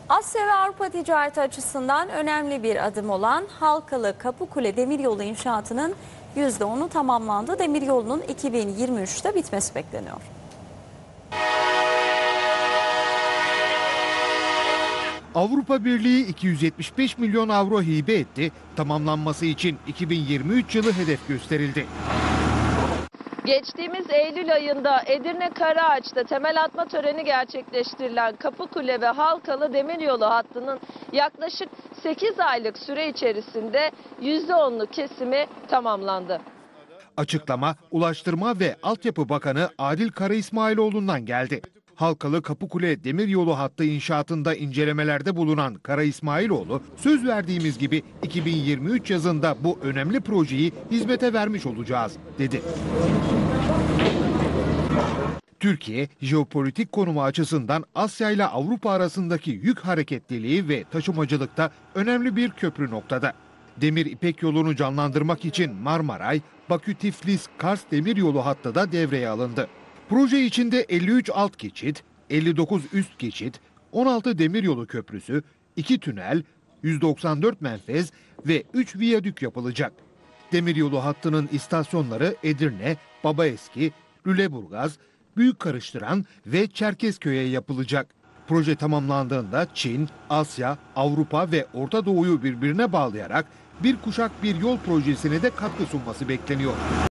Asya ve Avrupa ticareti açısından önemli bir adım olan Halkalı Kapıkule Demiryolu inşaatının %10'u tamamlandı. Demiryolunun 2023'te bitmesi bekleniyor. Avrupa Birliği 275 milyon avro hibe etti. Tamamlanması için 2023 yılı hedef gösterildi. Geçtiğimiz Eylül ayında Edirne Karaağaç'ta temel atma töreni gerçekleştirilen Kapıkule ve Halkalı Demiryolu hattının yaklaşık 8 aylık süre içerisinde %10'luk kesimi tamamlandı. Açıklama Ulaştırma ve Altyapı Bakanı Adil Karaismailoğlu'ndan geldi. Halkalı Kapıkule Demiryolu hattı inşaatında incelemelerde bulunan Karaismailoğlu, söz verdiğimiz gibi 2023 yazında bu önemli projeyi hizmete vermiş olacağız, dedi. Türkiye, jeopolitik konumu açısından Asya ile Avrupa arasındaki yük hareketliliği ve taşımacılıkta önemli bir köprü noktada. Demir İpek yolunu canlandırmak için Marmaray, Bakü-Tiflis-Kars demiryolu hattı da devreye alındı. Proje içinde 53 alt geçit, 59 üst geçit, 16 demiryolu köprüsü, 2 tünel, 194 menfez ve 3 viyadük yapılacak. Demiryolu hattının istasyonları Edirne, Babaeski, Lüleburgaz, Büyükkarıştıran ve Çerkezköy'e yapılacak. Proje tamamlandığında Çin, Asya, Avrupa ve Orta Doğu'yu birbirine bağlayarak bir kuşak bir yol projesine de katkı sunması bekleniyor.